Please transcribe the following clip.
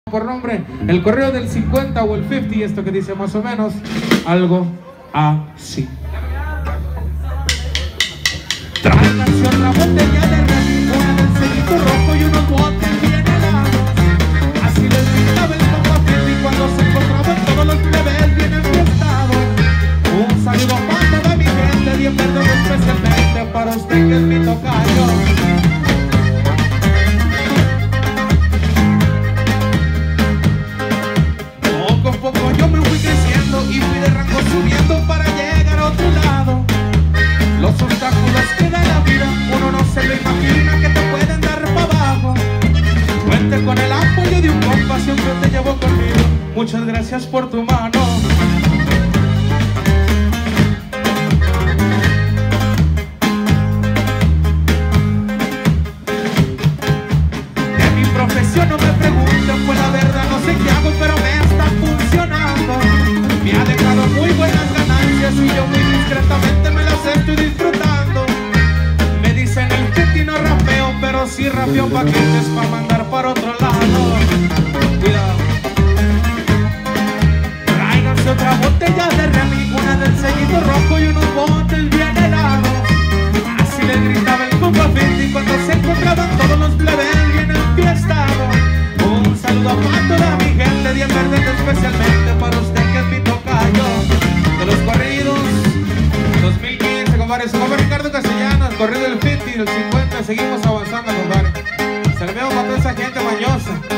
por nombre el correo del 50 o el 50, y esto que dice más o menos algo así. Tráiganse otra botella de Red, una del sellito rojo y unos botes bien helados. Así les gritaba el papá y cuando se encontraban todos los plebes bien enfiestados. Un saludo para toda mi gente, bien perdón especialmente para usted que es mi tocayo. Y fui de rango subiendo para llegar a otro lado. Los obstáculos que da la vida, uno no se lo imagina que te pueden dar para abajo. Cuente con el apoyo de un compa, siempre te llevo conmigo. Muchas gracias por tu mano. De mi profesión no me pregunten, pues la verdad no sé qué hago, pero me está funcionando. Me ha dejado muy buenas ganancias y yo muy discretamente me las estoy disfrutando. Me dicen el Titi no rapeo, pero sí rapeo paquetes para mandar para otro lado. Cuidado. Tráiganse otra botella de Remy, una del sellito rojo y unos botes bien helados. Así le gritaba el compa Fiti cuando se encontraban todos los plebes bien enfiestados. Un saludo para toda mi gente, bien verde especialmente para usted que es mi tocayo. De los corridos 2015, compadre, su compa Ricardo Castellanos, corrido del 50 y del 50, seguimos avanzando, compadre. Se le veo para toda esa gente mañosa.